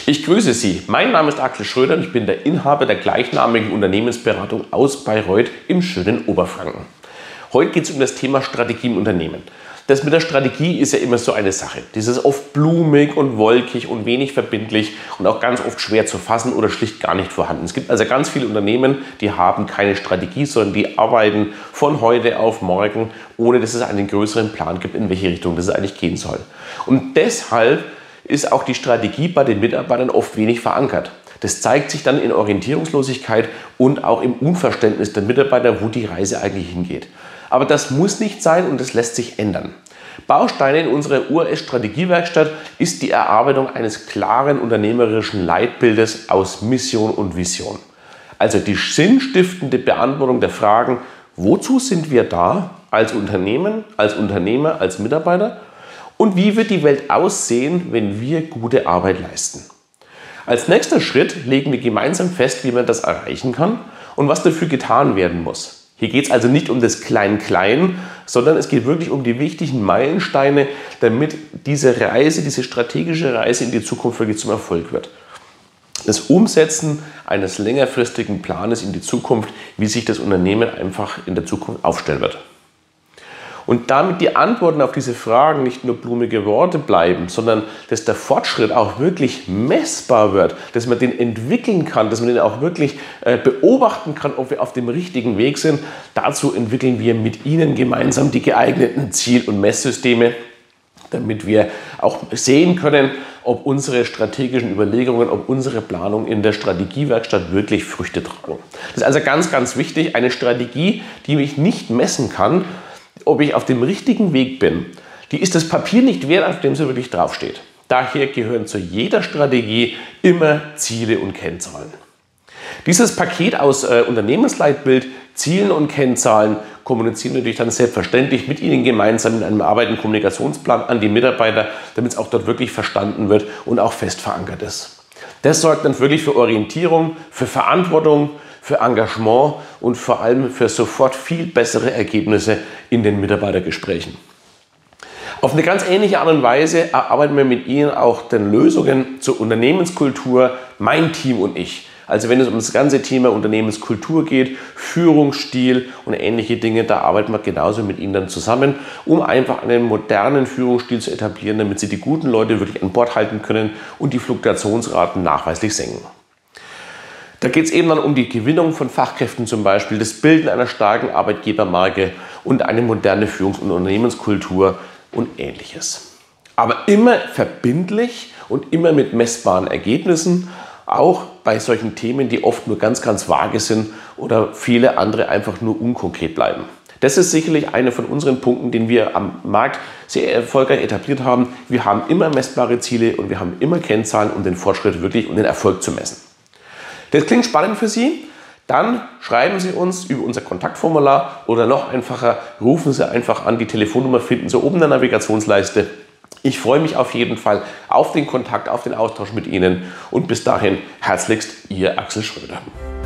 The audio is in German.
Ich grüße Sie. Mein Name ist Axel Schröder und ich bin der Inhaber der gleichnamigen Unternehmensberatung aus Bayreuth im schönen Oberfranken. Heute geht es um das Thema Strategie im Unternehmen. Das mit der Strategie ist ja immer so eine Sache. Das ist oft blumig und wolkig und wenig verbindlich und auch ganz oft schwer zu fassen oder schlicht gar nicht vorhanden. Es gibt also ganz viele Unternehmen, die haben keine Strategie, sondern die arbeiten von heute auf morgen, ohne dass es einen größeren Plan gibt, in welche Richtung das eigentlich gehen soll. Und deshalb ist auch die Strategie bei den Mitarbeitern oft wenig verankert. Das zeigt sich dann in Orientierungslosigkeit und auch im Unverständnis der Mitarbeiter, wo die Reise eigentlich hingeht. Aber das muss nicht sein und das lässt sich ändern. Bausteine in unserer UAS-Strategiewerkstatt ist die Erarbeitung eines klaren unternehmerischen Leitbildes aus Mission und Vision. Also die sinnstiftende Beantwortung der Fragen, wozu sind wir da als Unternehmen, als Unternehmer, als Mitarbeiter? Und wie wird die Welt aussehen, wenn wir gute Arbeit leisten? Als nächster Schritt legen wir gemeinsam fest, wie man das erreichen kann und was dafür getan werden muss. Hier geht es also nicht um das Klein-Klein, sondern es geht wirklich um die wichtigen Meilensteine, damit diese Reise, diese strategische Reise in die Zukunft wirklich zum Erfolg wird. Das Umsetzen eines längerfristigen Planes in die Zukunft, wie sich das Unternehmen einfach in der Zukunft aufstellen wird. Und damit die Antworten auf diese Fragen nicht nur blumige Worte bleiben, sondern dass der Fortschritt auch wirklich messbar wird, dass man den entwickeln kann, dass man den auch wirklich beobachten kann, ob wir auf dem richtigen Weg sind. Dazu entwickeln wir mit Ihnen gemeinsam die geeigneten Ziel- und Messsysteme, damit wir auch sehen können, ob unsere strategischen Überlegungen, ob unsere Planung in der Strategiewerkstatt wirklich Früchte tragen. Das ist also ganz, ganz wichtig. Eine Strategie, die ich nicht messen kann, ob ich auf dem richtigen Weg bin, die ist das Papier nicht wert, auf dem sie wirklich draufsteht. Daher gehören zu jeder Strategie immer Ziele und Kennzahlen. Dieses Paket aus Unternehmensleitbild, Zielen und Kennzahlen kommunizieren natürlich dann selbstverständlich mit Ihnen gemeinsam in einem Arbeit- und Kommunikationsplan an die Mitarbeiter, damit es auch dort wirklich verstanden wird und auch fest verankert ist. Das sorgt dann wirklich für Orientierung, für Verantwortung, für Engagement und vor allem für sofort viel bessere Ergebnisse in den Mitarbeitergesprächen. Auf eine ganz ähnliche Art und Weise erarbeiten wir mit Ihnen auch den Lösungen zur Unternehmenskultur, mein Team und ich. Also wenn es um das ganze Thema Unternehmenskultur geht, Führungsstil und ähnliche Dinge, da arbeiten wir genauso mit Ihnen dann zusammen, um einfach einen modernen Führungsstil zu etablieren, damit Sie die guten Leute wirklich an Bord halten können und die Fluktuationsraten nachweislich senken. Da geht es eben dann um die Gewinnung von Fachkräften zum Beispiel, das Bilden einer starken Arbeitgebermarke und eine moderne Führungs- und Unternehmenskultur und Ähnliches. Aber immer verbindlich und immer mit messbaren Ergebnissen, auch bei solchen Themen, die oft nur ganz, ganz vage sind oder viele andere einfach nur unkonkret bleiben. Das ist sicherlich einer von unseren Punkten, den wir am Markt sehr erfolgreich etabliert haben. Wir haben immer messbare Ziele und wir haben immer Kennzahlen, um den Fortschritt wirklich und den Erfolg zu messen. Das klingt spannend für Sie? Dann schreiben Sie uns über unser Kontaktformular oder noch einfacher, rufen Sie einfach an. Die Telefonnummer finden Sie oben in der Navigationsleiste. Ich freue mich auf jeden Fall auf den Kontakt, auf den Austausch mit Ihnen und bis dahin herzlichst Ihr Axel Schröder.